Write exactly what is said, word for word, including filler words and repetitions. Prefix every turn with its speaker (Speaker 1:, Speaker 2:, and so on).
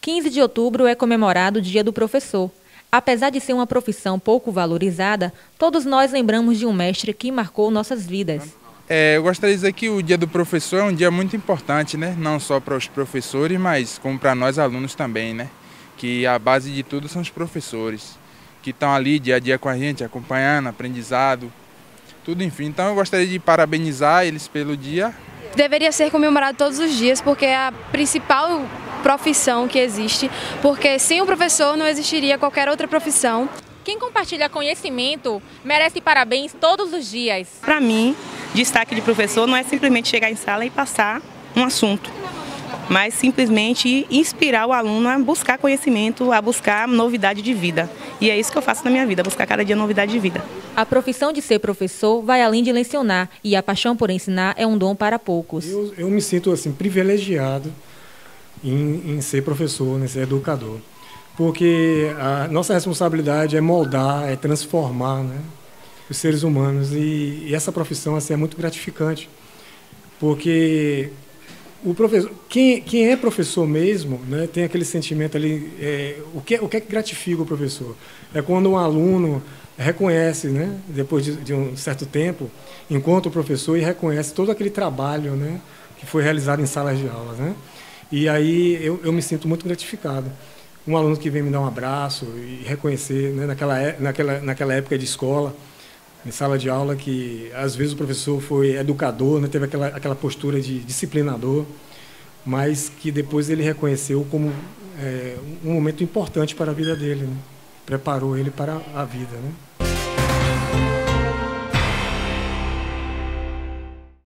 Speaker 1: quinze de outubro é comemorado o Dia do Professor. Apesar de ser uma profissão pouco valorizada, todos nós lembramos de um mestre que marcou nossas vidas.
Speaker 2: É, eu gostaria de dizer que o Dia do Professor é um dia muito importante, né? Não só para os professores, mas como para nós alunos também, né? Que a base de tudo são os professores, que estão ali dia a dia com a gente, acompanhando, aprendizado, tudo enfim. Então eu gostaria de parabenizar eles pelo dia.
Speaker 3: Deveria ser comemorado todos os dias, porque é a principal profissão que existe, porque sem o professor não existiria qualquer outra profissão.
Speaker 1: Quem compartilha conhecimento merece parabéns todos os dias.
Speaker 4: Para mim, destaque de professor não é simplesmente chegar em sala e passar um assunto, mas simplesmente inspirar o aluno a buscar conhecimento, a buscar novidade de vida. E é isso que eu faço na minha vida, buscar cada dia novidade de vida.
Speaker 1: A profissão de ser professor vai além de lecionar, e a paixão por ensinar é um dom para poucos.
Speaker 5: Eu, eu me sinto assim privilegiado em, em ser professor, em ser educador, porque a nossa responsabilidade é moldar, é transformar, né, os seres humanos, e, e essa profissão assim, é muito gratificante, porque o professor, quem, quem é professor mesmo, né, tem aquele sentimento ali, é, o, que, o que é que gratifica o professor? É quando um aluno reconhece, né, depois de, de um certo tempo, encontra o professor e reconhece todo aquele trabalho, né, que foi realizado em salas de aula, né? E aí eu, eu me sinto muito gratificado. Um aluno que vem me dar um abraço e reconhecer, né, naquela, naquela, naquela época de escola, em sala de aula, que às vezes o professor foi educador, né, teve aquela, aquela postura de disciplinador, mas que depois ele reconheceu como é, um momento importante para a vida dele, né? Preparou ele para a vida, né?